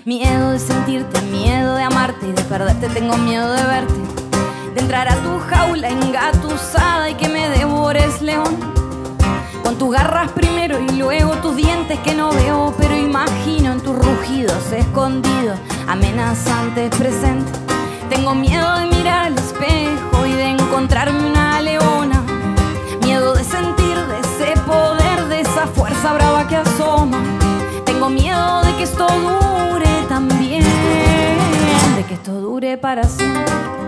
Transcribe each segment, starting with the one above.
Miedo de sentirte, miedo de amarte y de perderte. Tengo miedo de verte, de entrar a tu jaula engatusada y que me devores, león. Con tus garras primero y luego tus dientes que no veo, pero imagino en tus rugidos escondidos, amenazantes presentes. Tengo miedo de mirar al espejo y de encontrarme una leona. Miedo de sentir de ese poder, de esa fuerza brava que asoma. Tengo miedo de que esto dure también, de que esto dure para siempre.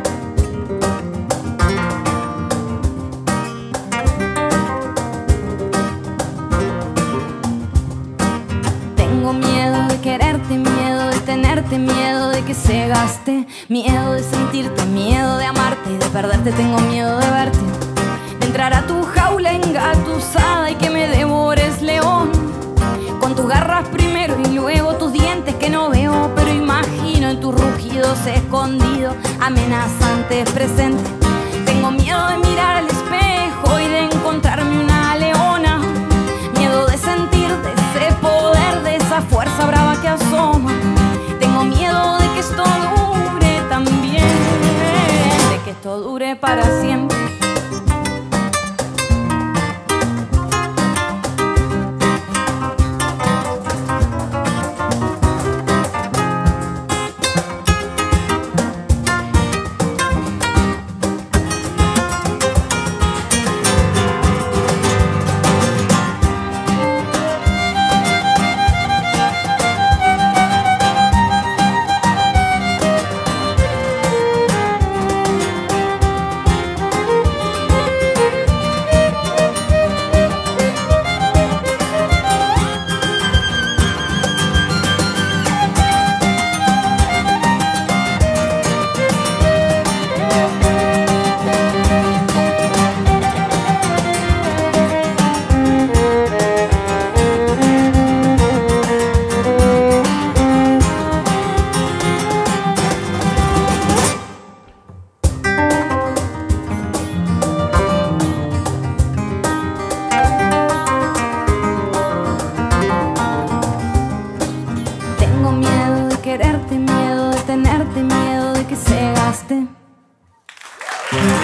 Tengo miedo de quererte, miedo de tenerte, miedo de que se gaste. Miedo de sentirte, miedo de amarte y de perderte. Tengo miedo de verte, de entrar a tu jaula engatusada y que me devores, león. Con tus garras primero y luego tus dientes que no veo, pero imagino en tus rugidos escondidos, amenazantes presentes. Tengo miedo de mirar al espejo y de encontrarme una leona. Miedo de sentir de ese poder, de esa fuerza brava que asoma. Tengo miedo de que esto dure también, de que esto dure para siempre. Tengo miedo de quererte, miedo de tenerte, miedo de que se gaste.